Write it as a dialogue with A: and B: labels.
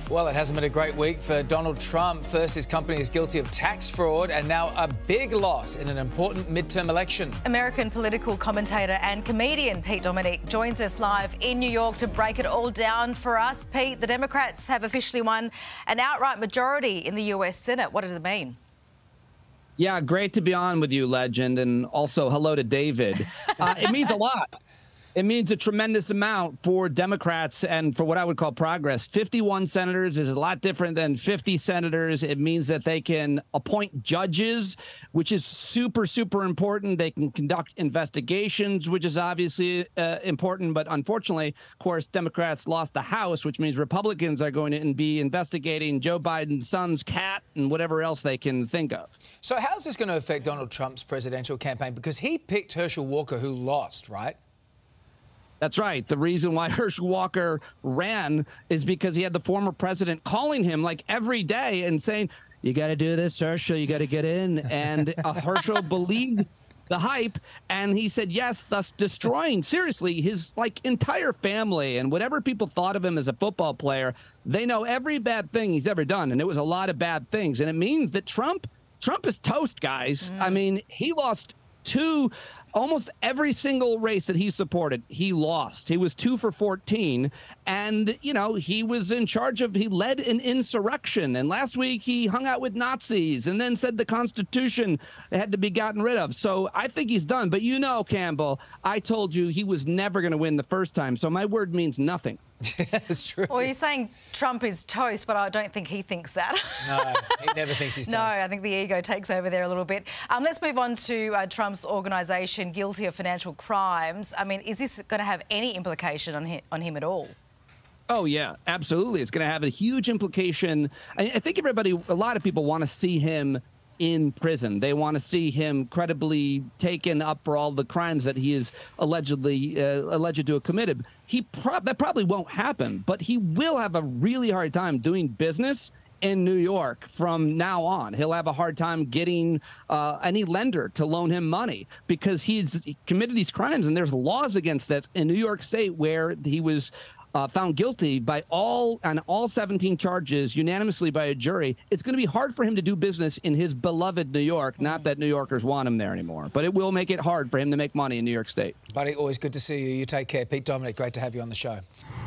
A: Well, it hasn't been a great week for Donald Trump. First, his company is guilty of tax fraud, and now a big loss in an important midterm election.
B: American political commentator and comedian Pete Dominic joins us live in New York to break it all down for us. Pete, the Democrats have officially won an outright majority in the US Senate. What does it mean?
C: Yeah, great to be on with you, legend, and also hello to David. It means a lot. It means a tremendous amount for Democrats and for what I would call progress. 51 senators is a lot different than 50 senators. It means that they can appoint judges, which is super, super important. They can conduct investigations, which is obviously important. But unfortunately, of course, Democrats lost the House, which means Republicans are going to be investigating Joe Biden's son's cat and whatever else they can think of.
A: So how's this going to affect Donald Trump's presidential campaign? Because he picked Herschel Walker, who lost, right?
C: That's right. The reason why Herschel Walker ran is because he had the former president calling him like every day and saying, you got to do this, Herschel, you got to get in. And Herschel believed the hype, and he said yes, thus destroying, seriously, his entire family. And whatever people thought of him as a football player, they know every bad thing he's ever done, and it was a lot of bad things. And it means that Trump is toast, guys. I mean, he lost almost every single race that he supported, he lost. He was 2 for 14. And, you know, he was in charge of, he led an insurrection. And last week he hung out with Nazis and then said the Constitution had to be gotten rid of. So I think he's done. But you know, Campbell, I told you he was never going to win the first time. So my word means nothing.
A: That's true.
B: Well, you're saying Trump is toast, but I don't think he thinks that.
A: No, he never thinks he's toast.
B: No, I think the ego takes over there a little bit. Let's move on to Trump's organisation, guilty of financial crimes. I mean, is this going to have any implication on him at all?
C: Oh, yeah, absolutely. It's going to have a huge implication. I think a lot of people want to see him in prison. They want to see him credibly taken up for all the crimes that he is alleged to have committed. That probably won't happen, but he will have a really hard time doing business in New York from now on. He'll have a hard time getting any lender to loan him money because he's committed these crimes, and there's laws against that in New York State where he was found guilty by all 17 charges unanimously by a jury. It's going to be hard for him to do business in his beloved New York. Not that New Yorkers want him there anymore, but it will make it hard for him to make money in New York State.
A: Buddy, always good to see you. You take care. Pete Dominic, great to have you on the show.